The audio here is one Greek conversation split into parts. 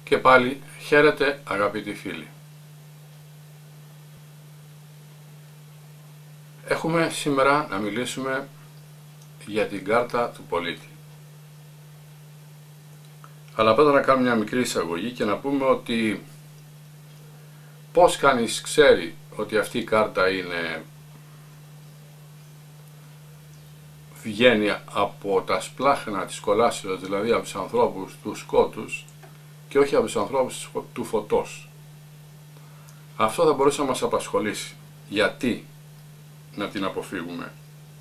Και πάλι χαίρετε αγαπητοί φίλοι. Έχουμε σήμερα να μιλήσουμε για την κάρτα του πολίτη. Αλλά πρώτα να κάνουμε μια μικρή εισαγωγή και να πούμε ότι πώς κανείς ξέρει ότι αυτή η κάρτα βγαίνει από τα σπλάχνα της κολάσεως, δηλαδή από τους ανθρώπους του σκότους και όχι από τους ανθρώπους του φωτός. Αυτό θα μπορούσε να μας απασχολήσει. Γιατί να την αποφύγουμε?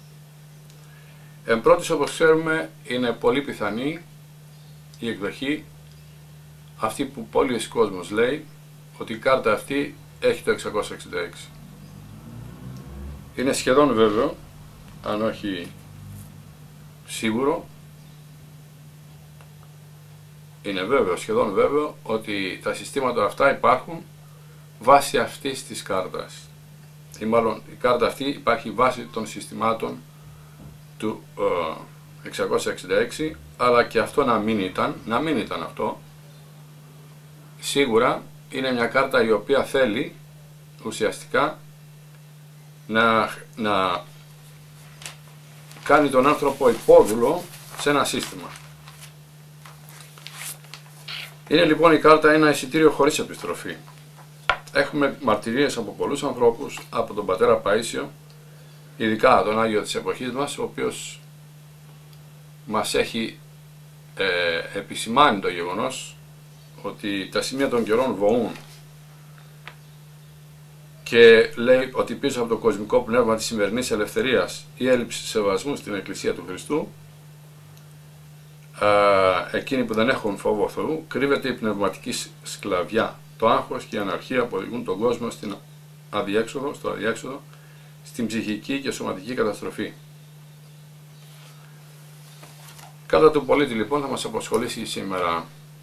Εν πρώτης, όπως ξέρουμε, είναι πολύ πιθανή η εκδοχή αυτή που πολλοί κόσμος λέει ότι η κάρτα αυτή έχει το 666. Είναι σχεδόν βέβαιο, αν όχι σίγουρο, είναι βέβαιο, σχεδόν βέβαιο, ότι τα συστήματα αυτά υπάρχουν βάσει αυτής της κάρτας. Ή μάλλον η κάρτα αυτή υπάρχει βάσει των συστημάτων του 666, αλλά και αυτό να μην ήταν αυτό, σίγουρα είναι μια κάρτα η οποία θέλει ουσιαστικά να κάνει τον άνθρωπο υπόδουλο σε ένα σύστημα. Είναι λοιπόν η κάρτα ένα εισιτήριο χωρίς επιστροφή. Έχουμε μαρτυρίες από πολλούς ανθρώπους, από τον πατέρα Παΐσιο, ειδικά τον Άγιο της εποχής μας, ο οποίος μας έχει επισημάνει το γεγονός ότι τα σημεία των καιρών βοούν και λέει ότι πίσω από το κοσμικό πνεύμα της σημερινής ελευθερίας, η έλλειψη σεβασμού στην Εκκλησία του Χριστού, εκείνοι που δεν έχουν φόβο Θεού, κρύβεται η πνευματική σκλαβιά. Το άγχος και η αναρχία που οδηγούν τον κόσμο στο αδιέξοδο, στην ψυχική και σωματική καταστροφή. Κάρτα του πολίτη λοιπόν θα μας απασχολήσει σήμερα.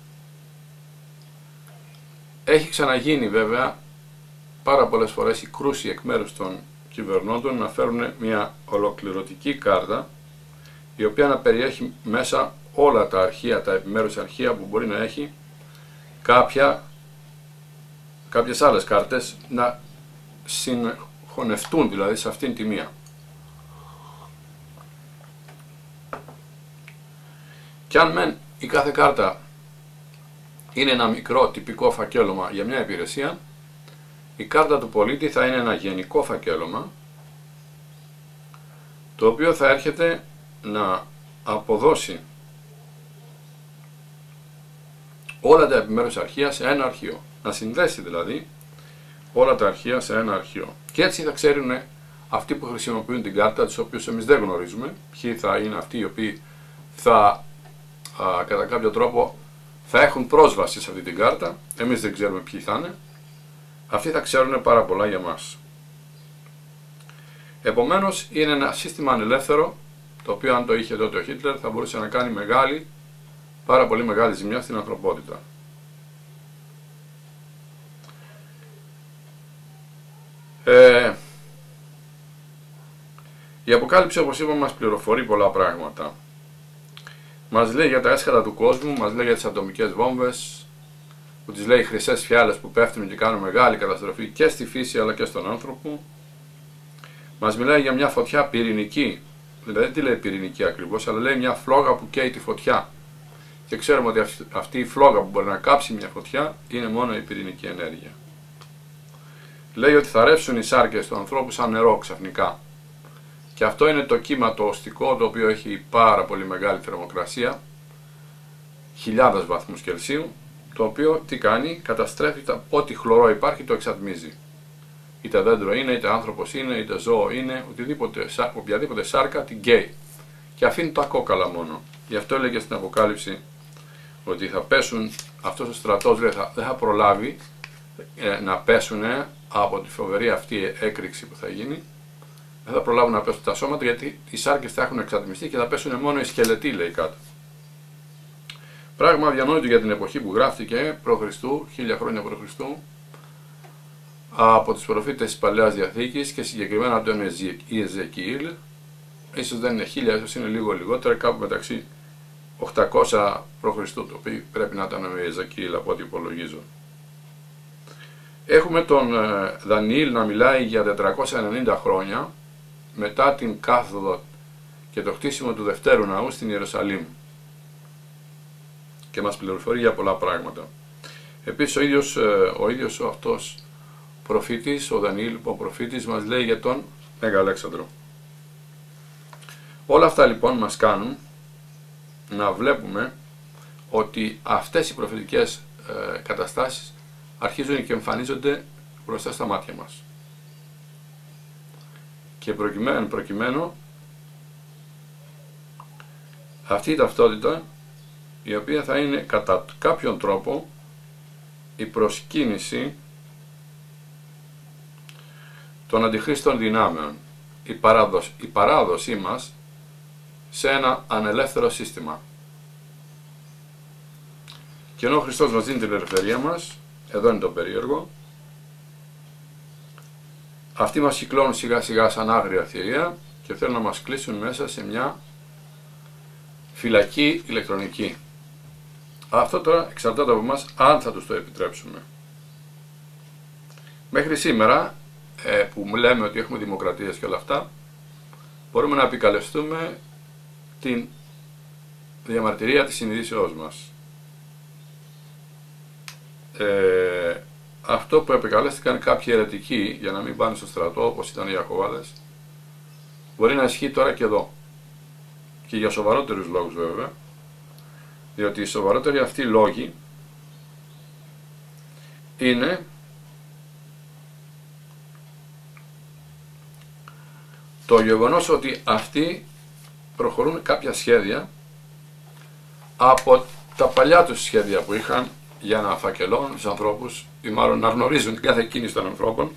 Έχει ξαναγίνει βέβαια πάρα πολλές φορές η κρούση εκ μέρους των κυβερνώντων να φέρουν μια ολοκληρωτική κάρτα, η οποία να περιέχει μέσα όλα τα αρχεία, τα επιμέρους αρχεία που μπορεί να έχει κάποιες άλλες κάρτες, να συγχωνευτούν δηλαδή σε αυτήν τη μία. Και αν μεν η κάθε κάρτα είναι ένα μικρό τυπικό φακέλωμα για μια υπηρεσία, η κάρτα του πολίτη θα είναι ένα γενικό φακέλωμα, το οποίο θα έρχεται να αποδώσει όλα τα επιμέρους αρχεία σε ένα αρχείο. Να συνδέσει δηλαδή όλα τα αρχεία σε ένα αρχείο. Και έτσι θα ξέρουν αυτοί που χρησιμοποιούν την κάρτα, τους οποίους εμείς δεν γνωρίζουμε, ποιοι θα είναι αυτοί οι οποίοι θα κατά κάποιο τρόπο θα έχουν πρόσβαση σε αυτή την κάρτα, εμείς δεν ξέρουμε ποιοι θα είναι, αυτοί θα ξέρουν πάρα πολλά για μας. Επομένως είναι ένα σύστημα ανελεύθερο, το οποίο αν το είχε τότε ο Χίτλερ θα μπορούσε να κάνει πάρα πολύ μεγάλη ζημιά στην ανθρωπότητα. Η Αποκάλυψη, όπως είπαμε, μας πληροφορεί πολλά πράγματα. Μας λέει για τα έσχατα του κόσμου, μας λέει για τις ατομικές βόμβες, που τις λέει χρυσές φιάλες που πέφτουν και κάνουν μεγάλη καταστροφή και στη φύση αλλά και στον άνθρωπο. Μας μιλάει για μια φωτιά πυρηνική, δηλαδή τι λέει πυρηνική ακριβώς, αλλά λέει μια φλόγα που καίει τη φωτιά. Και ξέρουμε ότι αυτή η φλόγα που μπορεί να κάψει μια φωτιά είναι μόνο η πυρηνική ενέργεια. Λέει ότι θα ρεύσουν οι σάρκες του ανθρώπου σαν νερό ξαφνικά. Και αυτό είναι το κύμα το οστικό, το οποίο έχει πάρα πολύ μεγάλη θερμοκρασία, χιλιάδες βαθμούς Κελσίου, το οποίο τι κάνει, καταστρέφει ό,τι χλωρό υπάρχει, το εξατμίζει. Είτε δέντρο είναι, είτε άνθρωπος είναι, είτε ζώο είναι, οποιαδήποτε σάρκα την καίει. Και αφήνει τα κόκαλα μόνο. Γι' αυτό έλεγε στην Αποκάλυψη ότι θα πέσουν, αυτός ο στρατός δεν θα προλάβει να πέσουν από τη φοβερή αυτή έκρηξη που θα γίνει. Δεν θα προλάβουν να πέσουν τα σώματα, γιατί οι σάρκες θα έχουν εξατμιστεί και θα πέσουν μόνο οι σκελετοί, λέει κάτω. Πράγμα αδιανόητο για την εποχή που γράφτηκε π.Χ., 1000 χρόνια π.Χ., από τους προφήτες της Παλαιάς Διαθήκης και συγκεκριμένα από τον Ιεζεκιήλ. Ίσως δεν είναι 1000, ίσως είναι λίγο λιγότερο, κάπου μεταξύ 800 π.Χ., το οποίο πρέπει να ήταν ο Ιεζακιήλ από ό,τι υπολογίζω. Έχουμε τον Δανιήλ να μιλάει για 490 χρόνια μετά την κάθοδο και το χτίσιμο του δευτέρου ναού στην Ιερουσαλήμ και μας πληροφορεί για πολλά πράγματα. Επίσης ο ίδιος αυτός προφήτης, ο Δανιήλ ο προφήτης, μας λέει για τον Μέγα Αλέξανδρο. Όλα αυτά λοιπόν μας κάνουν να βλέπουμε ότι αυτές οι προφητικές καταστάσεις αρχίζουν και εμφανίζονται μπροστά στα μάτια μας. Και προκειμένου αυτή η ταυτότητα, η οποία θα είναι κατά κάποιον τρόπο η προσκύνηση των αντιχρίστων δυνάμεων, η παράδοσή μας σε ένα ανελεύθερο σύστημα. Και ενώ ο Χριστός μας δίνει την ελευθερία μας, εδώ είναι το περίεργο, αυτοί μας κυκλώνουν σιγά σιγά σαν άγρια θηρία και θέλουν να μας κλείσουν μέσα σε μια φυλακή ηλεκτρονική. Αυτό τώρα εξαρτάται από εμάς αν θα τους το επιτρέψουμε. Μέχρι σήμερα που λέμε ότι έχουμε δημοκρατίες και όλα αυτά, μπορούμε να επικαλεστούμε την διαμαρτυρία της συνειδήσεώς μας. Αυτό που επικαλέστηκαν κάποιοι αιρετικοί για να μην πάνε στο στρατό, όπως ήταν οι Ιαχωβάδες, μπορεί να ισχύει τώρα και εδώ. Και για σοβαρότερους λόγους βέβαια, διότι οι σοβαρότεροι αυτοί λόγοι είναι το γεγονός ότι αυτοί προχωρούν κάποια σχέδια από τα παλιά τους σχέδια που είχαν για να φακελώνουν τους ανθρώπους ή μάλλον να γνωρίζουν την κάθε κίνηση των ανθρώπων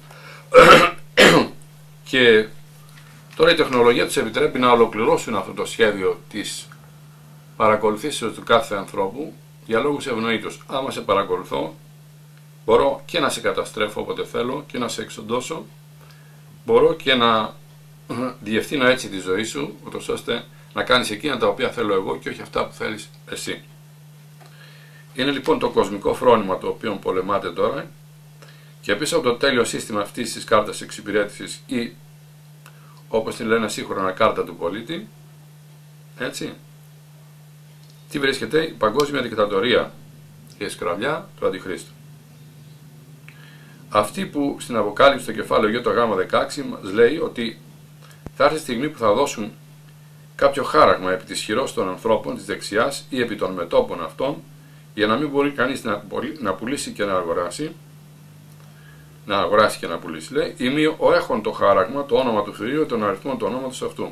και τώρα η τεχνολογία τους επιτρέπει να ολοκληρώσουν αυτό το σχέδιο της παρακολουθήσεως του κάθε ανθρώπου για λόγους ευνοήτους. Άμα σε παρακολουθώ, μπορώ και να σε καταστρέφω όποτε θέλω και να σε εξοντώσω, μπορώ και να διευθύνω έτσι τη ζωή σου, ούτως ώστε να κάνεις εκείνα τα οποία θέλω εγώ και όχι αυτά που θέλεις εσύ. Είναι λοιπόν το κοσμικό φρόνημα το οποίο πολεμάται τώρα και πίσω από το τέλειο σύστημα αυτής της κάρτας εξυπηρέτησης ή όπως την λένε σύγχρονα κάρτα του πολίτη, έτσι, τι βρίσκεται? Η παγκόσμια δικτατορία και η σκραβιά του Αντιχρίστου. Αυτή που στην Αποκάλυψη στο κεφάλαιο το Γ16 μας λέει ότι θα έρθει η στιγμή που θα δώσουν κάποιο χάραγμα επί της χειρός των ανθρώπων της δεξιάς ή επί των μετώπων αυτών, για να μην μπορεί κανείς να πουλήσει και να αγοράσει, και να πουλήσει, λέει, ή μη ο έχων το χάραγμα, το όνομα του θηρίου, τον αριθμό του ονόματος αυτού.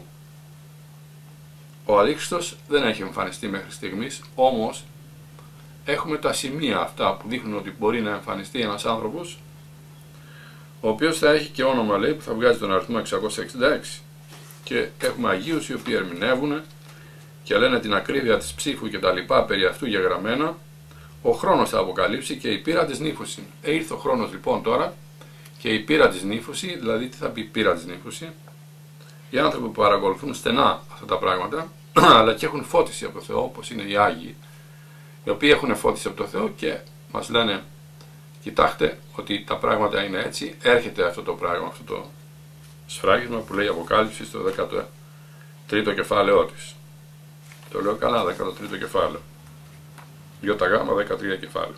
Ο Αντίχριστος δεν έχει εμφανιστεί μέχρι στιγμής, όμως έχουμε τα σημεία αυτά που δείχνουν ότι μπορεί να εμφανιστεί ένας άνθρωπος, ο οποίος θα έχει και όνομα, λέει, που θα βγάζει τον αριθμό 666. Και έχουμε Αγίους οι οποίοι ερμηνεύουν και λένε την ακρίβεια της ψήφου και τα λοιπά περί αυτού γεγραμμένα. Ο χρόνος θα αποκαλύψει και η πείρα της νύφωση. Ήρθε ο χρόνος λοιπόν τώρα και η πείρα της νύφωση, δηλαδή τι θα πει πείρα της νύφωση? Οι άνθρωποι που παρακολουθούν στενά αυτά τα πράγματα, αλλά και έχουν φώτιση από το Θεό, όπως είναι οι Άγιοι, οι οποίοι έχουν φώτιση από το Θεό και μας λένε, κοιτάξτε ότι τα πράγματα είναι έτσι, έρχεται αυτό το πράγμα, αυτό το σφράγισμα που λέει Αποκάλυψη στο 13ο κεφάλαιό της. Το λέω καλά, 13ο κεφάλαιο. ΙΓ 13 κεφάλαιο.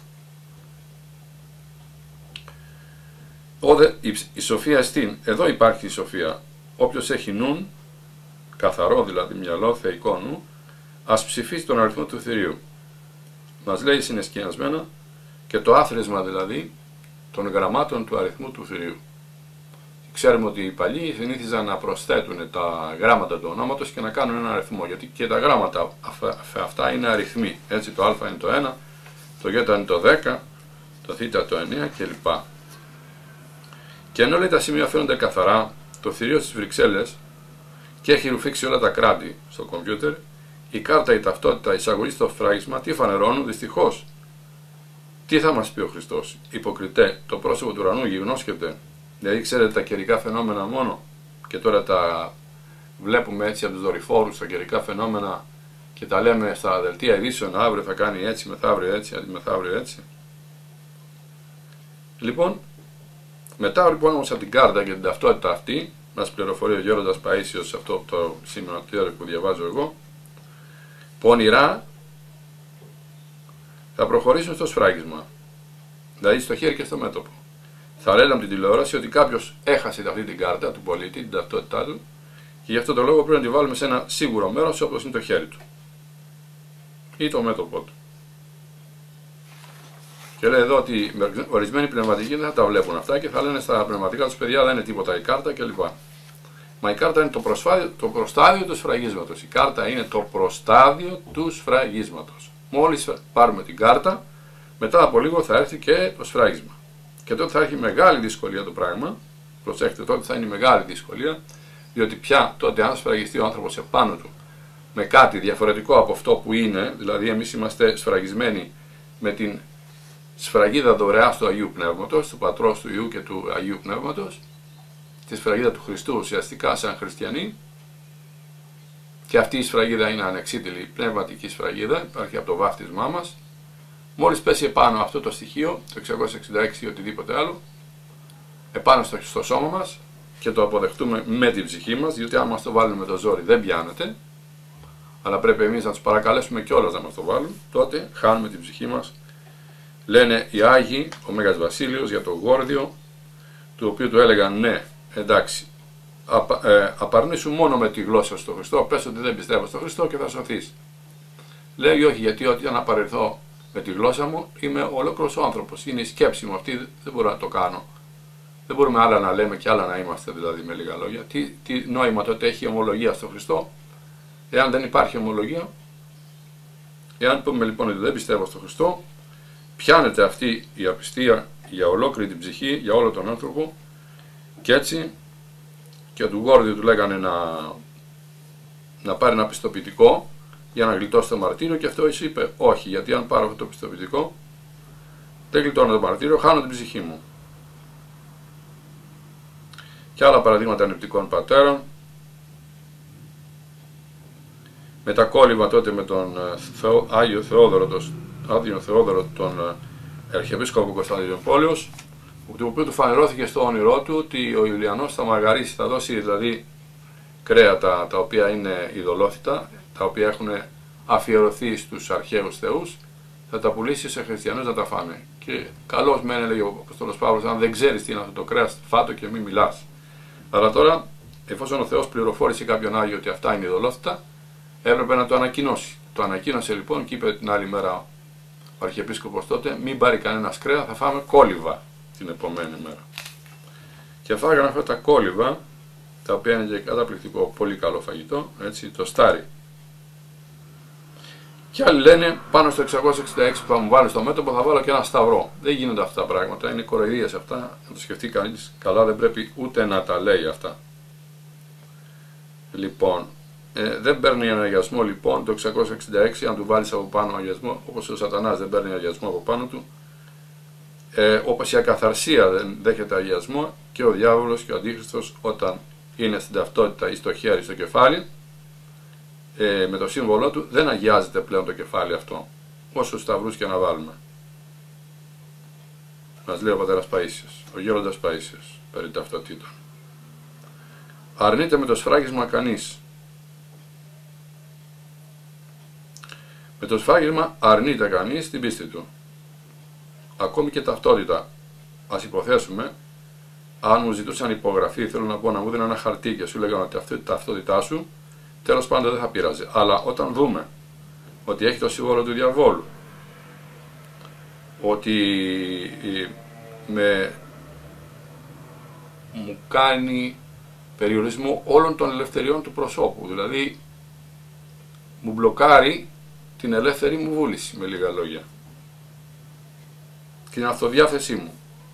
Η σοφία εστίν, εδώ υπάρχει η σοφία. Όποιος έχει νουν, καθαρό δηλαδή μυαλό, θεϊκό νου, ας ψηφίσει τον αριθμό του θηρίου. Μας λέει συνεσκιασμένα και το άθροισμα δηλαδή των γραμμάτων του αριθμού του θηρίου. Ξέρουμε ότι οι παλιοί συνήθιζαν να προσθέτουν τα γράμματα του ονόματος και να κάνουν ένα αριθμό, γιατί και τα γράμματα αυτά είναι αριθμοί. Έτσι το α είναι το 1, το γ είναι το 10, το θ το 9 κλπ. Και ενώ λέει τα σημεία φαίνονται καθαρά, το θηρίο στις Βρυξέλλες και έχει ρουφήξει όλα τα κράτη στο κομπιούτερ, η κάρτα, η ταυτότητα, η εισαγωγή στο φράγισμα, τι φανερώνουν δυστυχώς? Τι θα μας πει ο Χριστός? Υποκριτέ, το πρόσωπο του ουρανού γιγνώσκεται. Δηλαδή ξέρετε τα καιρικά φαινόμενα μόνο και τώρα τα βλέπουμε έτσι από τους δορυφόρους, τα καιρικά φαινόμενα και τα λέμε στα δελτία ειδήσεων, αύριο θα κάνει έτσι, μεθαύριο έτσι, μεθαύριο έτσι. Λοιπόν, μετά λοιπόν όμως από την κάρτα και την ταυτότητα αυτή, μας πληροφορεί ο Γέροντας Παΐσιος σε αυτό το σημειωτήριο που διαβάζω εγώ, πονηρά θα προχωρήσουν στο σφράγισμα, δηλαδή στο χέρι και στο μέτωπο. Θα λένε από την τηλεόραση ότι κάποιος έχασε αυτή την κάρτα του πολίτη, την ταυτότητά του, και γι' αυτό το λόγο πρέπει να τη βάλουμε σε ένα σίγουρο μέρος όπως είναι το χέρι του ή το μέτωπό του. Και λέει εδώ ότι ορισμένοι πνευματικοί δεν θα τα βλέπουν αυτά και θα λένε στα πνευματικά τους παιδιά δεν είναι τίποτα η κάρτα κλπ. Μα η κάρτα είναι το προστάδιο του σφραγίσματος. Η κάρτα είναι το προστάδιο του σφραγίσματος. Μόλις πάρουμε την κάρτα, μετά από λίγο θα έρθει και το σφράγισμα. Και τότε θα έχει μεγάλη δυσκολία το πράγμα. Προσέξτε, τότε θα είναι μεγάλη δυσκολία, διότι πια τότε αν σφραγιστεί ο άνθρωπος επάνω του με κάτι διαφορετικό από αυτό που είναι, δηλαδή εμείς είμαστε σφραγισμένοι με την σφραγίδα δωρεάς του Αγίου Πνεύματος, του Πατρός, του Υιού και του Αγίου Πνεύματος, τη σφραγίδα του Χριστού ουσιαστικά σαν χριστιανοί, και αυτή η σφραγίδα είναι ανεξίτηλη πνευματική σφραγίδα, υπάρχει από το βάφτισμά μας. Μόλις πέσει επάνω αυτό το στοιχείο, το 666 ή οτιδήποτε άλλο, επάνω στο σώμα μας και το αποδεχτούμε με την ψυχή μας, διότι αν μας το βάλουν με το ζόρι δεν πιάνεται, αλλά πρέπει εμείς να τους παρακαλέσουμε κιόλας να μας το βάλουν, τότε χάνουμε την ψυχή μας. Λένε οι Άγιοι, ο Μέγας Βασίλειος, για το Γόρδιο, του οποίου του έλεγαν ναι, εντάξει, απαρνήσου μόνο με τη γλώσσα στον Χριστό, πες ότι δεν πιστεύω στον Χριστό και θα σωθείς. Λέει όχι, γιατί όταν απαρνηθώ με τη γλώσσα μου είμαι ολόκληρος ο άνθρωπος, είναι η σκέψη μου αυτή, δεν μπορώ να το κάνω. Δεν μπορούμε άλλα να λέμε και άλλα να είμαστε, δηλαδή με λίγα λόγια. Τι νόημα τότε έχει η ομολογία στον Χριστό, εάν δεν υπάρχει ομολογία? Εάν πούμε λοιπόν ότι δεν πιστεύω στον Χριστό, πιάνεται αυτή η απιστία για ολόκληρη την ψυχή, για όλο τον άνθρωπο, και έτσι και του Γόρδιου του λέγανε να πάρει ένα πιστοποιητικό για να γλιτώσει το μαρτύριο, και αυτό είπε όχι, γιατί αν πάρω αυτό το πιστοποιητικό δεν γλιτώνω το μαρτύριο, χάνω την ψυχή μου. Και άλλα παραδείγματα νηπτικών πατέρων, με τα κόλληβα τότε με τον Άγιο Θεόδωρο, τον Αρχιεπίσκοπο Κωνσταντινούπολεως, του οποίου του φανερώθηκε στο όνειρό του ότι ο Ιουλιανός θα μαργαρίσει, θα δώσει δηλαδή κρέατα τα οποία είναι ειδωλόθητα, τα οποία έχουν αφιερωθεί στους αρχαίους θεούς, θα τα πουλήσει σε χριστιανούς να τα φάνε. Και καλώς μένει, λέει ο Απόστολος Παύλος, αν δεν ξέρεις τι είναι αυτό το κρέας, φάτο και μην μιλάς. Αλλά τώρα, εφόσον ο Θεός πληροφόρησε κάποιον Άγιο ότι αυτά είναι ειδωλόθητα, έπρεπε να το ανακοινώσει. Το ανακοίνωσε λοιπόν και είπε την άλλη μέρα ο Αρχιεπίσκοπος τότε, μην πάρει κανένας κρέα, θα φάμε κόλληβα την επομένη μέρα. Και φάγανε αυτά τα κόλληβα, τα οποία είναι και καταπληκτικό, πολύ καλό φαγητό, έτσι, το στάρι. Και άλλοι λένε, πάνω στο 666 που θα μου βάλει στο μέτωπο θα βάλω και ένα σταυρό. Δεν γίνονται αυτά τα πράγματα, είναι κοροϊδίες αυτά, να το σκεφτεί κανείς καλά, δεν πρέπει ούτε να τα λέει αυτά. Λοιπόν, δεν παίρνει αγιασμό λοιπόν το 666, αν του βάλεις από πάνω αγιασμό, όπως ο σατανάς δεν παίρνει αγιασμό από πάνω του, όπως η ακαθαρσία δεν δέχεται αγιασμό, και ο διάβολος και ο αντίχριστος όταν είναι στην ταυτότητα ή στο χέρι, στο κεφάλι, με το σύμβολό του δεν αγιάζεται πλέον το κεφάλι αυτό, όσο σταυρούς και να βάλουμε. Μας λέει ο πατέρας Παΐσιος, ο γέροντας Παΐσιος, περί ταυτοτήτων. Αρνείται με το σφράγισμα κανείς. Με το σφράγισμα αρνείται κανείς την πίστη του. Ακόμη και ταυτότητα. Ας υποθέσουμε, αν μου ζητούσαν υπογραφή, θέλω να πω να μου δίνουν ένα χαρτί και σου λέγανε ότι αυτή η ταυτότητά σου, τέλος πάντων δεν θα πειράζει. Αλλά όταν δούμε ότι έχει το σύμβολο του διαβόλου, ότι μου κάνει περιορισμό όλων των ελευθεριών του προσώπου, δηλαδή μου μπλοκάρει την ελεύθερη μου βούληση, με λίγα λόγια, και την αυτοδιάθεσή μου,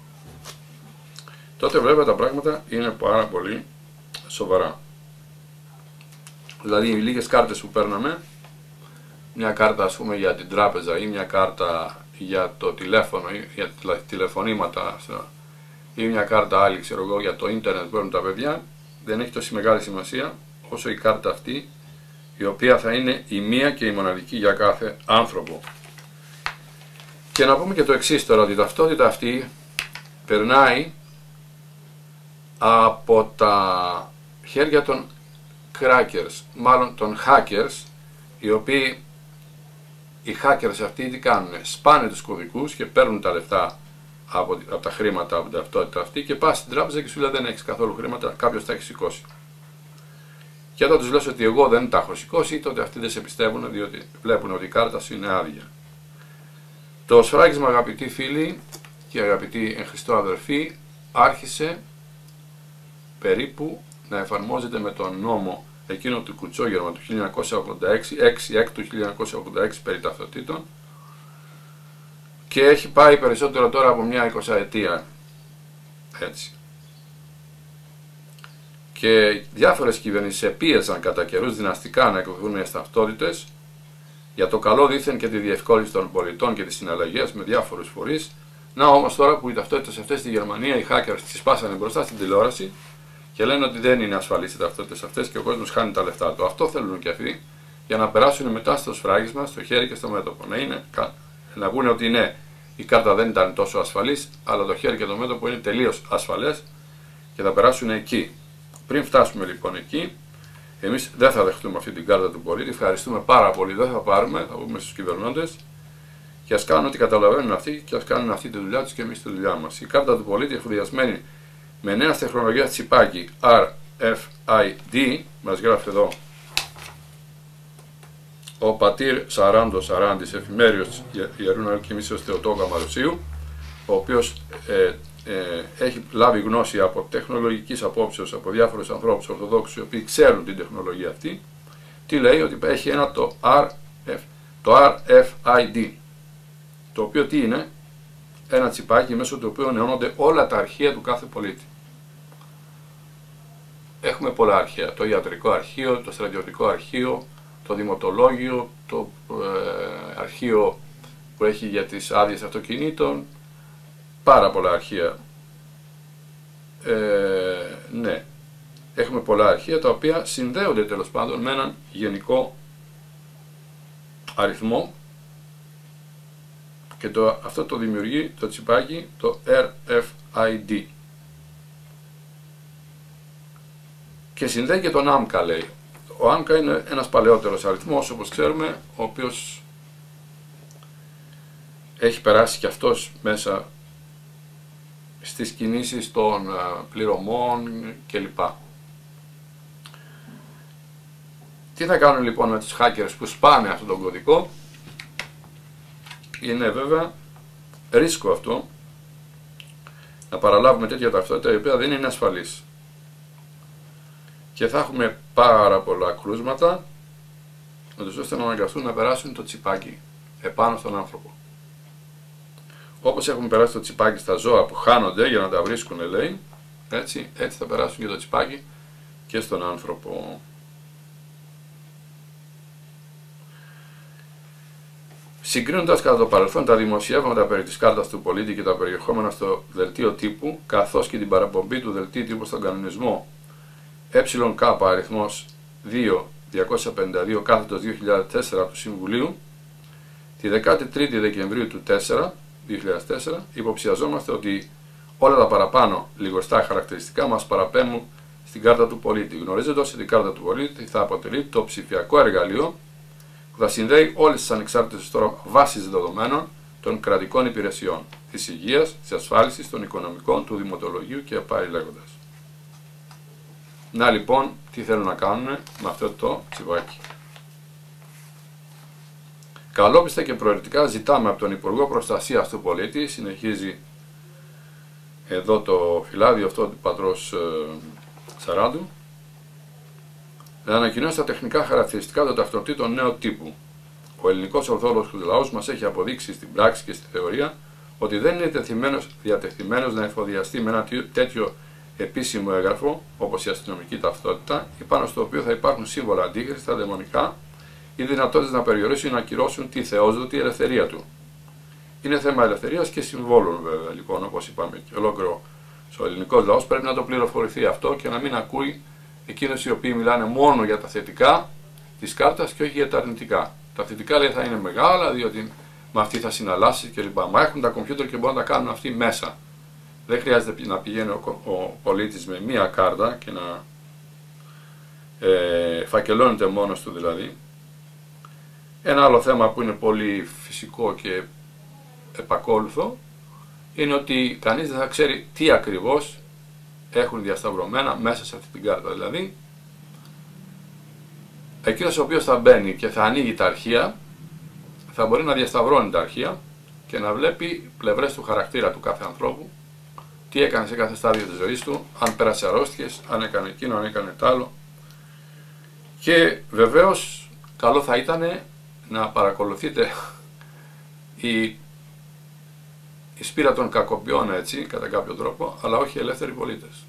τότε βέβαια τα πράγματα είναι πάρα πολύ σοβαρά. Δηλαδή οι λίγες κάρτες που παίρναμε, μια κάρτα ας πούμε για την τράπεζα ή μια κάρτα για το τηλέφωνο ή για τηλεφωνήματα ή μια κάρτα άλλη, ξέρω εγώ, για το ίντερνετ που παίρνουν τα παιδιά, δεν έχει τόση μεγάλη σημασία όσο η κάρτα αυτή η οποία θα είναι η μία και η μοναδική για κάθε άνθρωπο. Και να πούμε και το εξής τώρα, ότι η ταυτότητα αυτή περνάει από τα χέρια των crackers, μάλλον των hackers, οι οποίοι οι hackers αυτοί τι κάνουνε, σπάνε τους κωδικούς και παίρνουν τα λεφτά από τα χρήματα από την ταυτότητα αυτή και πας στην τράπεζα και σου λέει δεν έχεις καθόλου χρήματα, κάποιος τα έχει σηκώσει. Και όταν τους λες ότι εγώ δεν τα έχω σηκώσει, τότε αυτοί δεν σε πιστεύουν, διότι βλέπουν ότι η κάρτα σου είναι άδεια. Το σφράγισμα, αγαπητοί φίλοι και αγαπητοί εν Χριστώ αδερφοί, άρχισε περίπου να εφαρμόζεται με τον νόμο εκείνο του Κουτσόγερμα του 1986, 6 του 1986 περί ταυτοτήτων, και έχει πάει περισσότερο τώρα από μια 20ετία. Έτσι. Και διάφορες κυβερνήσεις επίεσαν κατά καιρούς δυναστικά να εκδοθούν νέες ταυτότητες για το καλό δήθεν και τη διευκόλυνση των πολιτών και τις συναλλαγές με διάφορους φορείς. Να όμως τώρα που οι ταυτότητες αυτές στη Γερμανία, οι hackers τις σπάσανε μπροστά στην τηλεόραση και λένε ότι δεν είναι ασφαλείς οι ταυτότητες αυτές και ο κόσμος χάνει τα λεφτά του. Αυτό θέλουν και αυτοί για να περάσουν μετά στο σφράγισμα, στο χέρι και στο μέτωπο. Να πούνε ότι ναι, η κάρτα δεν ήταν τόσο ασφαλής, αλλά το χέρι και το μέτωπο είναι τελείως ασφαλές και θα περάσουν εκεί. Πριν φτάσουμε λοιπόν εκεί, εμείς δεν θα δεχτούμε αυτή την κάρτα του πολίτη. Ευχαριστούμε πάρα πολύ, δεν θα πάρουμε, θα πούμε στους κυβερνώντες και ας κάνουν ό,τι καταλαβαίνουν αυτοί και ας κάνουν αυτή τη δουλειά τους και εμείς τη δουλειά μας. Η κάρτα του πολίτη εφοδιασμένη με νέα τεχνολογία τσιπάκι RFID, μας γράφει εδώ ο πατήρ Σαράντο Σαράντης, εφημέριος Ιερού Αλκημίσεως Θεοτόκα Μαρουσίου, ο οποίος έχει λάβει γνώση από τεχνολογικής απόψεως από διάφορους ανθρώπους ορθοδόξους οι οποίοι ξέρουν την τεχνολογία αυτή. Τι λέει? Ότι έχει ένα το RFID, το οποίο τι είναι? Ένα τσιπάκι μέσω του οποίου ενώνονται όλα τα αρχεία του κάθε πολίτη. Έχουμε πολλά αρχεία, το ιατρικό αρχείο, το στρατιωτικό αρχείο, το δημοτολόγιο, το αρχείο που έχει για τις άδειες αυτοκινήτων, πάρα πολλά αρχεία. Ναι, έχουμε πολλά αρχεία τα οποία συνδέονται τέλος πάντων με έναν γενικό αριθμό και αυτό το δημιουργεί το τσιπάκι, το RFID. Και συνδέει και τον ΆΜΚΑ, λέει. Ο ΆΜΚΑ είναι ένας παλαιότερος αριθμός, όπως ξέρουμε, ο οποίος έχει περάσει και αυτός μέσα στις κινήσεις των πληρωμών κλπ. Τι θα κάνουν λοιπόν με τους hackers που σπάνε αυτόν τον κωδικό? Είναι βέβαια ρίσκο αυτό να παραλάβουμε τέτοια ταυτότητα η οποία δεν είναι ασφαλής. Και θα έχουμε πάρα πολλά κρούσματα ώστε να αναγκαστούν να περάσουν το τσιπάκι επάνω στον άνθρωπο. Όπως έχουμε περάσει το τσιπάκι στα ζώα που χάνονται για να τα βρίσκουν, λέει, έτσι θα περάσουν και το τσιπάκι και στον άνθρωπο. Συγκρίνοντας κατά το παρελθόν τα δημοσιεύματα περί της κάρτας του πολίτη και τα περιεχόμενα στο δελτίο τύπου, καθώς και την παραπομπή του δελτίου τύπου στον κανονισμό ΕΚ αριθμός 2.252 κάθετος 2004 του Συμβουλίου, τη 13η Δεκεμβρίου του 2004, υποψιαζόμαστε ότι όλα τα παραπάνω λιγοστά χαρακτηριστικά μας παραπέμπουν στην κάρτα του πολίτη, γνωρίζοντας ότι η κάρτα του πολίτη θα αποτελεί το ψηφιακό εργαλείο που θα συνδέει όλες τις ανεξάρτητες τώρα βάσεις δεδομένων των κρατικών υπηρεσιών, της υγείας, της ασφάλισης, των οικονομικών, του δημοτολογίου και πάει λέγοντας. Να λοιπόν, τι θέλουν να κάνουν με αυτό το τσιπάκι. Καλόπιστα και προαιρετικά ζητάμε από τον Υπουργό Προστασίας του Πολίτη, συνεχίζει εδώ το φυλάδιο αυτό του πατρός Σαράντου, να ανακοινώσει τα τεχνικά χαρακτηριστικά των ταυτοτήτων νέου τύπου. Ο ελληνικός ορθόδοξος λαός μας έχει αποδείξει στην πράξη και στη θεωρία ότι δεν είναι διατεθειμένος να εφοδιαστεί με ένα τέτοιο επίσημο έγγραφο, όπως η αστυνομική ταυτότητα, ή πάνω στο οποίο θα υπάρχουν σύμβολα αντίχρηστα, δαιμονικά ή δυνατότητες να περιορίσουν ή να ακυρώσουν τη θεόσδοτη ελευθερία του. Είναι θέμα ελευθερίας και συμβόλων, βέβαια, λοιπόν, όπως είπαμε, και ολόκληρο ο ελληνικός λαός πρέπει να το πληροφορηθεί αυτό και να μην ακούει εκείνους οι οποίοι μιλάνε μόνο για τα θετικά, της κάρτας και όχι για τα αρνητικά. Τα θετικά λέει θα είναι μεγάλα, διότι με αυτή θα συναλλάσσει κλπ. Μα έχουν τα κομπιούτερ και μπορούν να τα κάνουν αυτοί μέσα. Δεν χρειάζεται να πηγαίνει ο πολίτης με μία κάρτα και να φακελώνεται μόνος του δηλαδή. Ένα άλλο θέμα που είναι πολύ φυσικό και επακόλουθο είναι ότι κανείς δεν θα ξέρει τι ακριβώς έχουν διασταυρωμένα μέσα σε αυτή την κάρτα. Δηλαδή, εκείνος ο οποίος θα μπαίνει και θα ανοίγει τα αρχεία θα μπορεί να διασταυρώνει τα αρχεία και να βλέπει πλευρές του χαρακτήρα του κάθε ανθρώπου, τι έκανε σε κάθε στάδιο της ζωής του, αν πέρασε αρρώστιες, αν έκανε εκείνο, αν έκανε τ' άλλο. Και βεβαίως καλό θα ήταν να παρακολουθείτε η σπήρα των κακοποιών, έτσι, κατά κάποιο τρόπο, αλλά όχι ελεύθεροι πολίτες.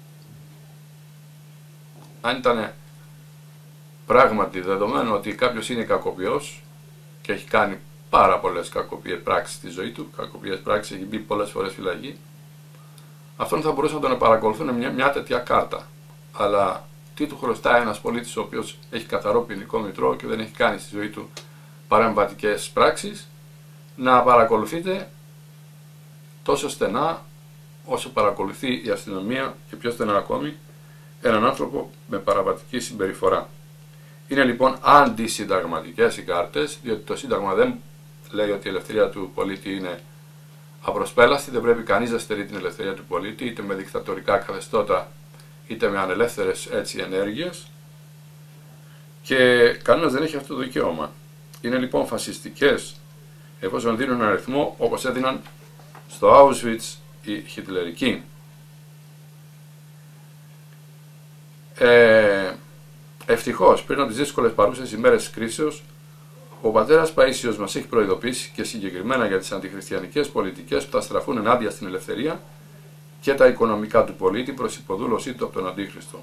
Αν ήταν πράγματι δεδομένο ότι κάποιος είναι κακοποιός και έχει κάνει πάρα πολλές κακοποιές πράξεις στη ζωή του, κακοποιές πράξεις, έχει μπει πολλές φορές φυλακή, αυτόν θα μπορούσαν να τον παρακολουθούν μια τέτοια κάρτα. Αλλά τι του χρωστάει ένας πολίτης ο οποίος έχει καθαρό ποινικό μητρό και δεν έχει κάνει στη ζωή του παρεμβατικές πράξεις, να παρακολουθείτε τόσο στενά όσο παρακολουθεί η αστυνομία και πιο στενά ακόμη έναν άνθρωπο με παραβατική συμπεριφορά. Είναι λοιπόν αντισυνταγματικές οι κάρτες, διότι το Σύνταγμα δεν λέει ότι η ελευθερία του πολίτη είναι απροσπέλαστη, δεν πρέπει κανείς να στερεί την ελευθερία του πολίτη, είτε με δικτατορικά καθεστώτα, είτε με ανελεύθερες έτσι ενέργειες, και κανένας δεν έχει αυτό το δικαίωμα. Είναι λοιπόν φασιστικές εφόσον δίνουν ένα αριθμό όπως έδιναν στο Auschwitz οι χιτλερικοί. Ευτυχώς, πριν από τις δύσκολες παρούσες ημέρες της κρίσεως, ο πατέρας Παΐσιος μας έχει προειδοποιήσει και συγκεκριμένα για τις αντιχριστιανικές πολιτικές που θα στραφούν ενάντια στην ελευθερία και τα οικονομικά του πολίτη προς υποδούλωσή του από τον Αντίχριστο.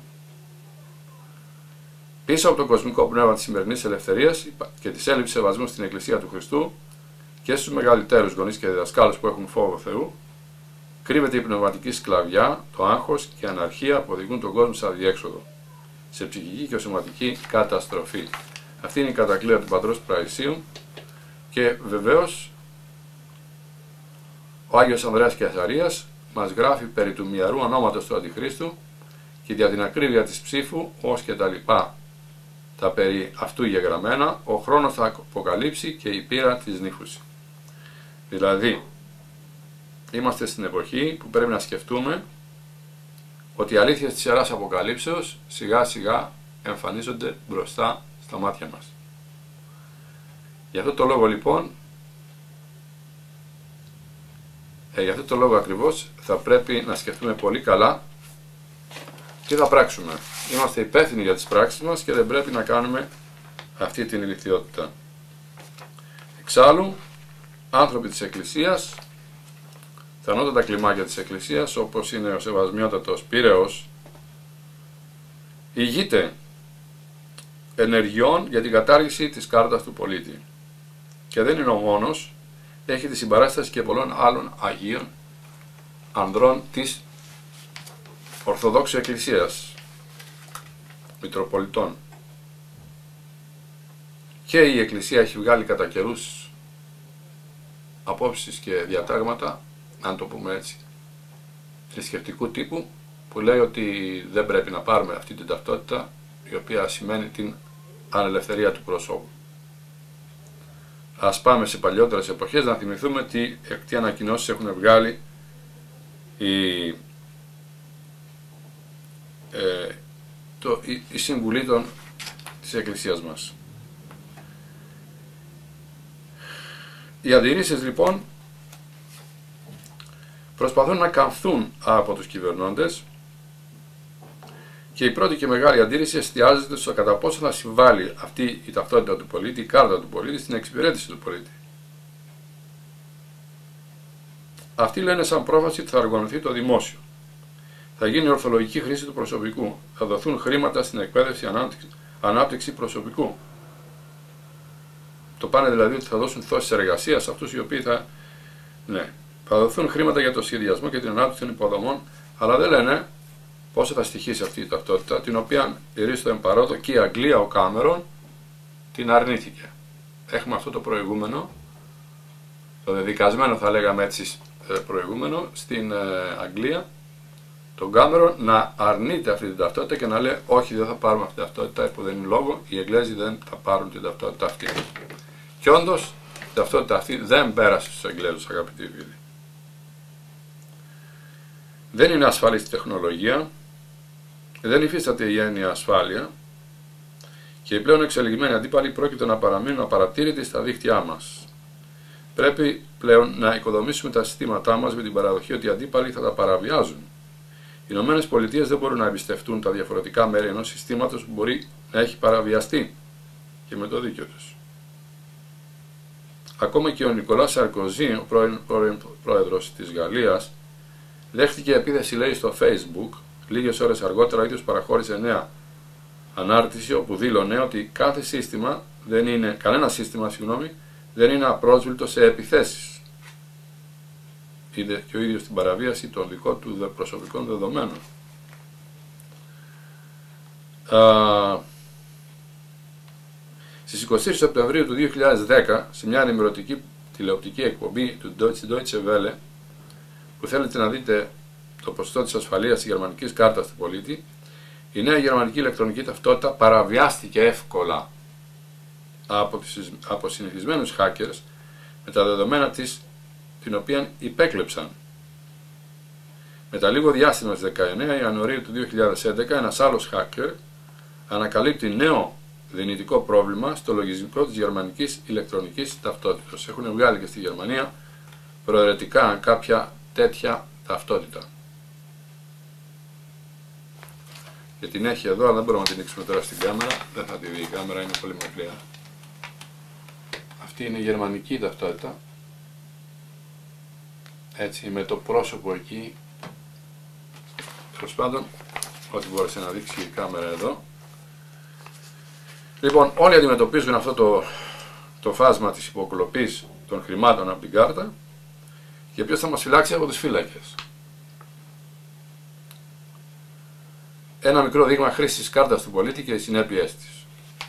Πίσω από το κοσμικό πνεύμα της σημερινής ελευθερίας και της έλλειψης σεβασμού στην Εκκλησία του Χριστού και στους μεγαλύτερους γονείς και διδασκάλους που έχουν φόβο Θεού, κρύβεται η πνευματική σκλαβιά, το άγχος και η αναρχία που οδηγούν τον κόσμο σε αδιέξοδο, σε ψυχική και σωματική καταστροφή. Αυτή είναι η κατακλείδα του πατρός Παΐσιου και βεβαίως ο Άγιος Ανδρέας Κεσαρίας μας γράφει περί του μυαρού ονόματος του Αντιχρίστου και για την ακρίβεια της ψήφου ως και τα λοιπά. Τα περί αυτού γεγραμμένα ο χρόνος θα αποκαλύψει και η πείρα της νύφους. Δηλαδή, είμαστε στην εποχή που πρέπει να σκεφτούμε ότι οι αλήθειες της Ιεράς Αποκαλύψεως σιγά σιγά εμφανίζονται μπροστά στα μάτια μας. Γι' αυτό το λόγο λοιπόν, για αυτό το λόγο ακριβώς θα πρέπει να σκεφτούμε πολύ καλά τι θα πράξουμε. Είμαστε υπεύθυνοι για τις πράξεις μας και δεν πρέπει να κάνουμε αυτή την ηλιθιότητα. Εξάλλου, άνθρωποι της Εκκλησίας, τα ανώτατα κλιμάκια της Εκκλησίας, όπως είναι ο Σεβασμιότατος Πύρεος, ηγείται ενεργειών για την κατάργηση της κάρτας του πολίτη. Και δεν είναι ο μόνος, έχει τη συμπαράσταση και πολλών άλλων Αγίων ανδρών της Ορθοδόξου Εκκλησίας, Μητροπολιτών. Και η Εκκλησία έχει βγάλει κατά καιρούς απόψεις και διατάγματα, αν το πούμε έτσι, θρησκευτικού τύπου, που λέει ότι δεν πρέπει να πάρουμε αυτή την ταυτότητα, η οποία σημαίνει την ανελευθερία του προσώπου. Ας πάμε σε παλιότερες εποχές να θυμηθούμε τι ανακοινώσεις έχουν βγάλει η Συμβουλή της Εκκλησίας μας. Οι αντιρρήσεις λοιπόν προσπαθούν να καμφθούν από τους κυβερνώντες και η πρώτη και μεγάλη αντίρρηση εστιάζεται στο κατά πόσο θα συμβάλλει αυτή η ταυτότητα του πολίτη, η κάρτα του πολίτη, στην εξυπηρέτηση του πολίτη. Αυτοί λένε σαν πρόφαση ότι θα οργανωθεί το δημόσιο. Θα γίνει ορθολογική χρήση του προσωπικού. Θα δοθούν χρήματα στην εκπαίδευση, ανάπτυξη προσωπικού. Το πάνε δηλαδή ότι θα δώσουν θώσεις εργασίας σε αυτούς οι οποίοι θα δοθούν χρήματα για το σχεδιασμό και την ανάπτυξη των υποδομών, αλλά δεν λένε πόσο θα στοιχήσει αυτή η ταυτότητα, την οποία τηρεί στο εμπαρόδο και η Αγγλία, ο Κάμερον, την αρνήθηκε. Έχουμε αυτό το προηγούμενο, το δεδικασμένο θα λέγαμε έτσι προηγούμενο, στην Αγγλία, τον Κάμερον να αρνείται αυτή την ταυτότητα και να λέει όχι, δεν θα πάρουμε αυτή την ταυτότητα που δεν είναι λόγο, οι Εγγλέζοι δεν θα πάρουν την ταυτότητα αυτή. Και όντως η ταυτότητα αυτή δεν πέρασε στους Εγγλέζους, αγαπητοί φίλοι. Δεν είναι ασφαλής η τεχνολογία, δεν υφίσταται η έννοια ασφάλεια και οι πλέον εξελιγμένοι αντίπαλοι πρόκειται να παραμείνουν απαρατήρητοι στα δίκτυά μας. Πρέπει πλέον να οικοδομήσουμε τα συστήματά μας με την παραδοχή ότι οι αντίπαλοι θα τα παραβιάζουν. Οι ΗΠΑ δεν μπορούν να εμπιστευτούν τα διαφορετικά μέρη ενός συστήματος που μπορεί να έχει παραβιαστεί και με το δίκιο τους. Ακόμα και ο Νικολά Σαρκοζή, ο πρώην πρόεδρος της Γαλλίας, δέχτηκε επίθεση, λέει, στο Facebook. Λίγες ώρες αργότερα ο ίδιος παραχώρησε νέα ανάρτηση όπου δήλωνε ότι κανένα σύστημα δεν είναι απρόσβλητο σε επιθέσεις. Είδε και ο ίδιος την παραβίαση των δικών του προσωπικών δεδομένων. Στις 23 Σεπτεμβρίου του 2010, σε μια ενημερωτική τηλεοπτική εκπομπή του Deutsche Welle, που θέλετε να δείτε το ποσοστό της ασφαλείας της γερμανικής κάρτας του πολίτη, η νέα γερμανική ηλεκτρονική ταυτότητα παραβιάστηκε εύκολα από συνηθισμένους hackers με τα δεδομένα της, την οποία υπέκλεψαν. Μετά λίγο διάστημα στις 19 Ιανουαρίου του 2011, ένας άλλος hacker ανακαλύπτει νέο δυνητικό πρόβλημα στο λογισμικό της γερμανικής ηλεκτρονικής ταυτότητας. Έχουν βγάλει και στη Γερμανία προαιρετικά κάποια τέτοια ταυτότητα. Και την έχει εδώ, αλλά δεν μπορούμε να την ανοίξουμε τώρα στην κάμερα. Δεν θα τη δει η κάμερα, είναι πολύ μακριά. Αυτή είναι η γερμανική ταυτότητα. Έτσι, με το πρόσωπο εκεί. Τέλος πάντων, ό,τι μπόρεσε να δείξει η κάμερα εδώ. Λοιπόν, όλοι αντιμετωπίζουν αυτό το φάσμα της υποκλοπής των χρημάτων από την κάρτα και ποιος θα μας φυλάξει από τις φύλακες. Ένα μικρό δείγμα χρήσης της κάρτας του πολίτη και οι συνέπειές της.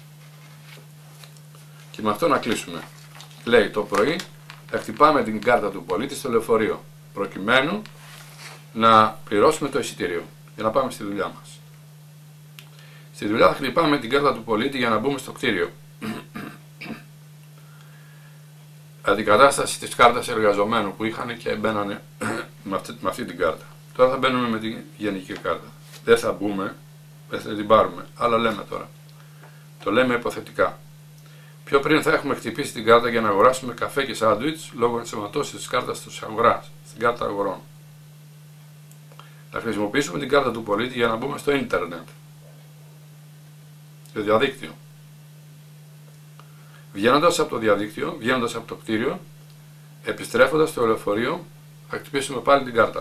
Και με αυτό να κλείσουμε. Λέει, το πρωί θα χτυπάμε την κάρτα του πολίτη στο λεωφορείο, προκειμένου να πληρώσουμε το εισιτήριο για να πάμε στη δουλειά μας. Στη δουλειά θα χτυπάμε την κάρτα του πολίτη για να μπούμε στο κτίριο. Αντικατάσταση της κάρτας εργαζομένου που είχαν και μπαίνανε με αυτή την κάρτα. Τώρα θα μπαίνουμε με την γενική κάρτα. Δεν θα μπούμε, δεν θα την πάρουμε, αλλά λέμε τώρα. Το λέμε υποθετικά. Πιο πριν θα έχουμε χτυπήσει την κάρτα για να αγοράσουμε καφέ και σάντουιτς λόγω της σωματώσης της κάρτας της αγοράς, στην κάρτα αγορών. Θα χρησιμοποιήσουμε την κάρτα του πολίτη για να μπούμε στο ίντερνετ, στο διαδίκτυο. Βγαίνοντας από το διαδίκτυο, βγαίνοντας από το κτίριο, επιστρέφοντας στο λεωφορείο, θα χτυπήσουμε πάλι την κάρτα.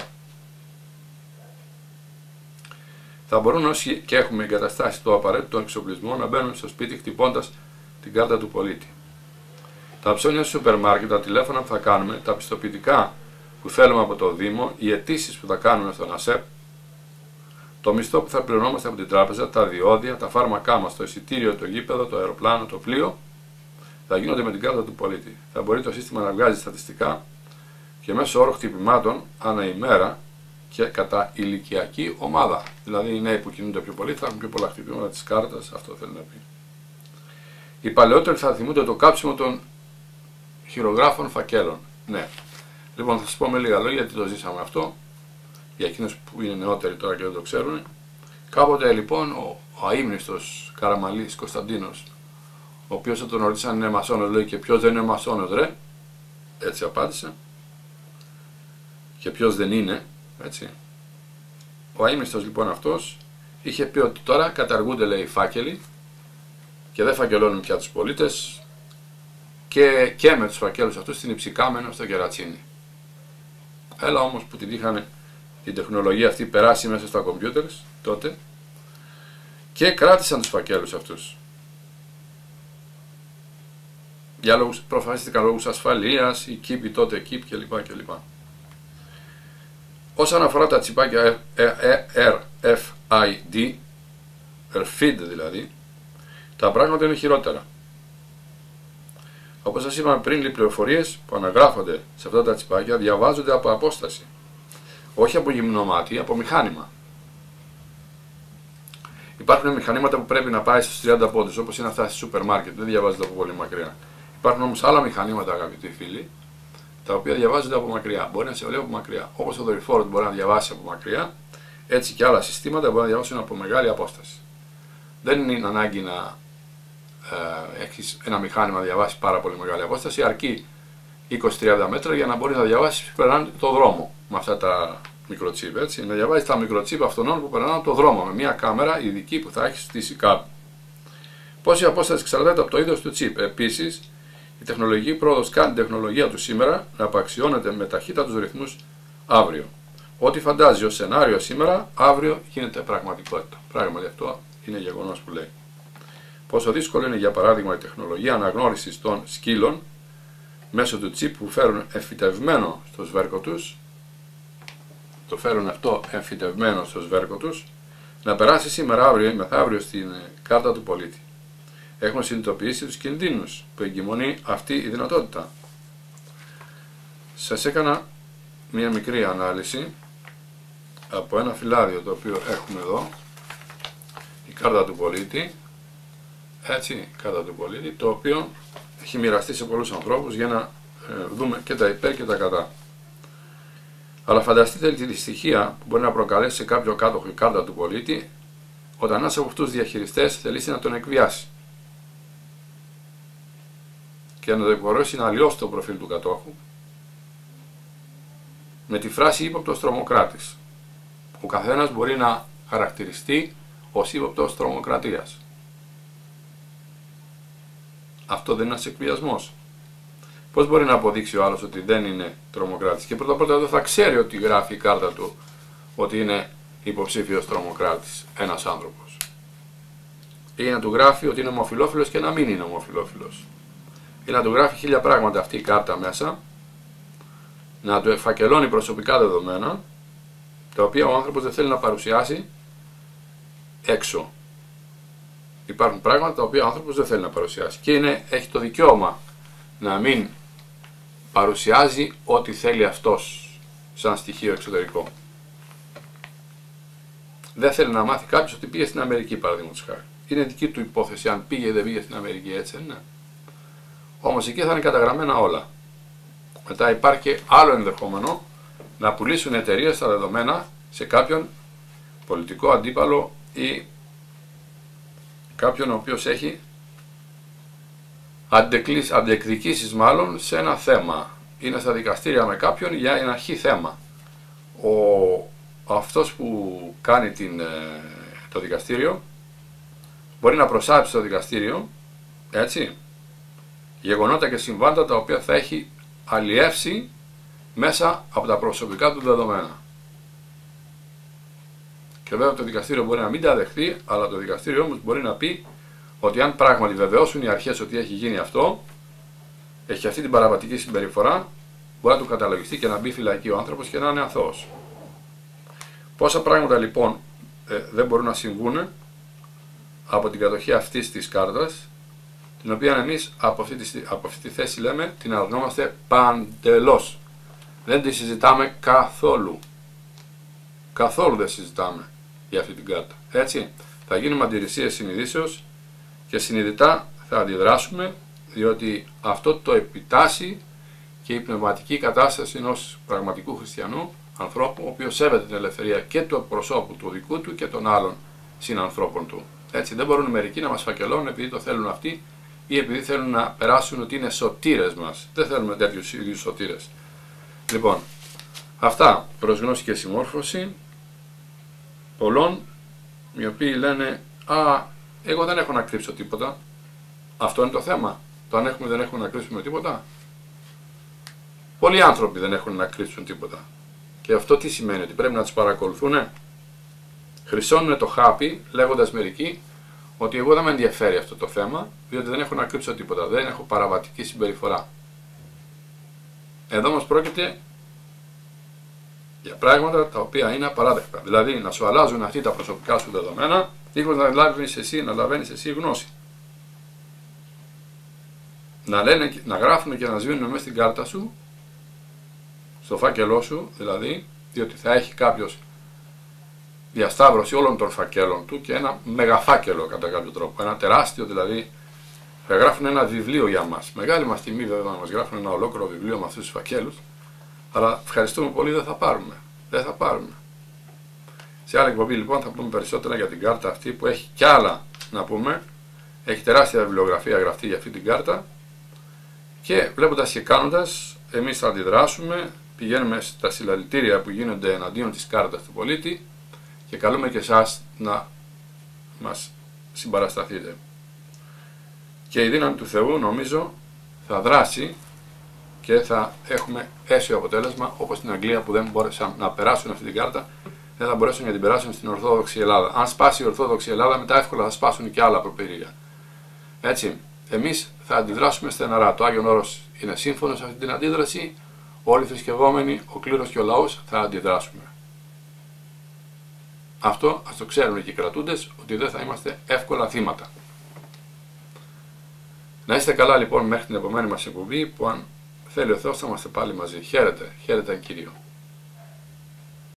Θα μπορούν όσοι και έχουμε εγκαταστάσει το απαραίτητο εξοπλισμό να μπαίνουν στο σπίτι χτυπώντας την κάρτα του πολίτη. Τα ψώνια στο σούπερ μάρκετ, τα τηλέφωνα που θα κάνουμε, τα πιστοποιητικά που θέλουμε από το Δήμο, οι αιτήσεις που θα κάνουμε στον ΑΣΕΠ, το μισθό που θα πληρωνόμαστε από την τράπεζα, τα διόδια, τα φάρμακά μας, το εισιτήριο, το γήπεδο, το αεροπλάνο, το πλοίο, θα γίνονται με την κάρτα του πολίτη. Θα μπορεί το σύστημα να βγάζει στατιστικά και μέσω όρο χτυπημάτων ανά ημέρα και κατά ηλικιακή ομάδα. Δηλαδή οι νέοι που κινούνται πιο πολύ θα έχουν πιο πολλά χτυπήματα της κάρτας, αυτό θέλει να πει. Οι παλαιότεροι θα θυμούνται το κάψιμο των χειρογράφων φακέλων. Ναι. Λοιπόν, θα σας πω με λίγα λόγια γιατί το ζήσαμε αυτό, για εκείνους που είναι νεότεροι τώρα και δεν το ξέρουν. Κάποτε λοιπόν ο αείμνηστος Καραμαλής Κωνσταντίνος, ο οποίος θα τον ρωτήσαν είναι μασόνος, λέει, και ποιος δεν είναι μασόνος ρε, έτσι απάντησε, και ποιος δεν είναι, έτσι. Ο αείμνηστος λοιπόν αυτός είχε πει ότι τώρα καταργούνται, λέει, οι φάκελοι και δεν φακελώνουν πια τους πολίτες και με τους φακέλους αυτούς την υψηκάμενο στο κερατσίνι. Έλα όμως που την είχαν την τεχνολογία αυτή περάσει μέσα στα κομπιούτερς τότε και κράτησαν τους φακέλους αυτούς. Για λόγους, προφασίστηκαν λόγους ασφαλείας, οι κήποι τότε κήποι κλπ. Όσον αφορά τα τσιπάκια RFID δηλαδή, τα πράγματα είναι χειρότερα. Όπως σας είπαμε πριν, οι πληροφορίες που αναγράφονται σε αυτά τα τσιπάκια διαβάζονται από απόσταση. Όχι από γυμνό μάτι, από μηχάνημα. Υπάρχουν μηχανήματα που πρέπει να πάει στους 30 πόντους, όπως είναι αυτά στη σούπερ μάρκετ, δεν διαβάζονται από πολύ μακριά. Υπάρχουν όμως άλλα μηχανήματα, αγαπητοί φίλοι, τα οποία διαβάζονται από μακριά. Μπορεί να σε βλέπει από μακριά. Όπως ο δορυφόρος μπορεί να διαβάσει από μακριά, έτσι και άλλα συστήματα μπορεί να διαβάσουν από μεγάλη απόσταση. Δεν είναι ανάγκη να έχεις ένα μηχάνημα να διαβάσει πάρα πολύ μεγάλη απόσταση, αρκεί 20-30 μέτρα για να μπορεί να διαβάσει περνάνε το δρόμο με αυτά τα μικροτσίπ. Έτσι, να διαβάζει τα μικροτσίπ αυτών που περνάνε το δρόμο με μια κάμερα ειδική που θα έχει στήσει κάπου. Πόση απόσταση εξαρτάται από το είδος του τσίπ. Επίσης, η τεχνολογική πρόοδος κάνει την τεχνολογία του σήμερα να απαξιώνεται με ταχύτατους ρυθμούς αύριο. Ό,τι φαντάζει ως σενάριο σήμερα, αύριο γίνεται πραγματικότητα. Πράγματι αυτό είναι γεγονός που λέει. Πόσο δύσκολο είναι για παράδειγμα η τεχνολογία αναγνώρισης των σκύλων μέσω του τσίπ που φέρουν εμφυτευμένο στο σβέρκο τους, το φέρουν αυτό εμφυτευμένο στο σβέρκο τους, να περάσει σήμερα, αύριο ή μεθαύριο στην κάρτα του πολίτη. Έχουν συνειδητοποιήσει τους κινδύνους που εγκυμονεί αυτή η δυνατότητα. Σας έκανα μια μικρή ανάλυση από ένα φυλάδιο το οποίο έχουμε εδώ, η κάρτα του πολίτη, έτσι, κάρτα του πολίτη, το οποίο έχει μοιραστεί σε πολλούς ανθρώπους για να δούμε και τα υπέρ και τα κατά. Αλλά φανταστείτε τη δυστυχία που μπορεί να προκαλέσει σε κάποιο κάτοχο η κάρτα του πολίτη όταν ένας από αυτούς τους διαχειριστές θελήσει να τον εκβιάσει και να τον μπορέσει να αλλοιώσει το προφίλ του κατόχου με τη φράση ύποπτος τρομοκράτης. Ο καθένας μπορεί να χαρακτηριστεί ως ύποπτος τρομοκρατίας. Αυτό δεν είναι ένας εκβιασμός. Πώς μπορεί να αποδείξει ο άλλος ότι δεν είναι τρομοκράτης? Και πρώτα δεν θα ξέρει ότι γράφει η κάρτα του ότι είναι υποψήφιος τρομοκράτης ένας άνθρωπος. Ή να του γράφει ότι είναι ομοφυλόφιλος και να μην είναι ομοφυλόφιλος. Ή να του γράφει 1000 πράγματα αυτή η κάρτα μέσα, να του εφακελώνει προσωπικά δεδομένα, τα οποία ο άνθρωπος δεν θέλει να παρουσιάσει έξω. Υπάρχουν πράγματα τα οποία ο άνθρωπος δεν θέλει να παρουσιάσει και έχει το δικαίωμα να μην παρουσιάζει ό,τι θέλει αυτός σαν στοιχείο εξωτερικό. Δεν θέλει να μάθει κάποιος ότι πήγε στην Αμερική, παραδείγματος χάρη. Είναι δική του υπόθεση αν πήγε ή δεν πήγε στην Αμερική, έτσι είναι. Όμως εκεί θα είναι καταγραμμένα όλα. Μετά υπάρχει και άλλο ενδεχόμενο να πουλήσουν εταιρείες τα δεδομένα σε κάποιον πολιτικό αντίπαλο ή κάποιον ο οποίος έχει αντεκδικήσεις μάλλον σε ένα θέμα. Είναι στα δικαστήρια με κάποιον για ένα χι θέμα. Αυτός που κάνει το δικαστήριο μπορεί να προσάψει το δικαστήριο, έτσι, γεγονότα και συμβάντα τα οποία θα έχει αλλιεύσει μέσα από τα προσωπικά του δεδομένα. Και βέβαια το δικαστήριο μπορεί να μην τα δεχθεί, αλλά το δικαστήριο όμως μπορεί να πει ότι αν πράγματι βεβαιώσουν οι αρχές ότι έχει γίνει αυτό, έχει αυτή την παραβατική συμπεριφορά, μπορεί να του καταλογιστεί και να μπει φυλακή ο άνθρωπος και να είναι αθώος. Πόσα πράγματα λοιπόν δεν μπορούν να συμβούν από την κατοχή αυτής της κάρτας, την οποία εμείς από αυτή τη θέση λέμε την αρνούμαστε παντελώς. Δεν τη συζητάμε καθόλου. Καθόλου δεν συζητάμε για αυτή την κάρτα. Έτσι, θα γίνουμε αντιρρησίες συνειδήσεως και συνειδητά θα αντιδράσουμε, διότι αυτό το επιτάσσει και η πνευματική κατάσταση ενός πραγματικού χριστιανού ανθρώπου, ο οποίος σέβεται την ελευθερία και του προσώπου του δικού του και των άλλων συνανθρώπων του. Έτσι, δεν μπορούν μερικοί να μας φακελώνουν επειδή το θέλουν αυτοί ή επειδή θέλουν να περάσουν ότι είναι σωτήρες μας. Δεν θέλουμε τέτοιους ίδιους σωτήρες. Λοιπόν, αυτά προς γνώση και συμμόρφωση πολλών οι οποίοι λένε «Α, εγώ δεν έχω να κρύψω τίποτα». Αυτό είναι το θέμα. Το αν έχουμε δεν έχουμε να κρύψουμε τίποτα. Πολλοί άνθρωποι δεν έχουν να κρύψουν τίποτα. Και αυτό τι σημαίνει? Ότι πρέπει να τους παρακολουθούν. Χρυσώνουν το χάπι λέγοντας μερικοί ότι εγώ δεν με ενδιαφέρει αυτό το θέμα, διότι δεν έχω να κρύψω τίποτα. Δεν έχω παραβατική συμπεριφορά. Εδώ όμως πρόκειται για πράγματα τα οποία είναι απαράδεκτα. Δηλαδή να σου αλλάζουν αυτοί τα προσωπικά σου δεδομένα, δίχως να λαβαίνεις εσύ γνώση. να γράφουν και να σβήνουν μέσα στην κάρτα σου, στο φάκελό σου δηλαδή, διότι θα έχει κάποιος διασταύρωση όλων των φακέλων του και ένα μεγαφάκελο κατά κάποιο τρόπο, ένα τεράστιο δηλαδή. Θα γράφουν ένα βιβλίο για μας. Μεγάλη μας τιμή βέβαια να μας γράφουν ένα ολόκληρο βιβλίο με αυτούς τους φακέλους, αλλά ευχαριστούμε πολύ, δεν θα πάρουμε. Δεν θα πάρουμε. Σε άλλη εκπομπή λοιπόν θα πούμε περισσότερα για την κάρτα αυτή που έχει κι άλλα να πούμε. Έχει τεράστια βιβλιογραφία γραφτεί για αυτή την κάρτα και βλέποντας και κάνοντας εμείς θα αντιδράσουμε, πηγαίνουμε στα συλλαλητήρια που γίνονται εναντίον της κάρτας του πολίτη και καλούμε και εσάς να μας συμπαρασταθείτε. Και η δύναμη του Θεού νομίζω θα δράσει και θα έχουμε αίσιο αποτέλεσμα, όπως στην Αγγλία που δεν μπόρεσαν να περάσουν αυτή την κάρτα, δεν θα μπορέσουν να την περάσουν στην Ορθόδοξη Ελλάδα. Αν σπάσει η Ορθόδοξη Ελλάδα, μετά εύκολα θα σπάσουν και άλλα προπήρια. Έτσι, εμείς θα αντιδράσουμε στεναρά. Το Άγιον Όρος είναι σύμφωνο σε αυτή την αντίδραση. Όλοι οι θρησκευόμενοι, ο κλήρος και ο λαός θα αντιδράσουμε. Αυτό ας το ξέρουν και οι κρατούντες, ότι δεν θα είμαστε εύκολα θύματα. Να είστε καλά λοιπόν μέχρι την επόμενη μας εκπομπή, που αν θέλει ο Θεός θα είμαστε πάλι μαζί. Χαίρετε, χαίρετε Κύριο.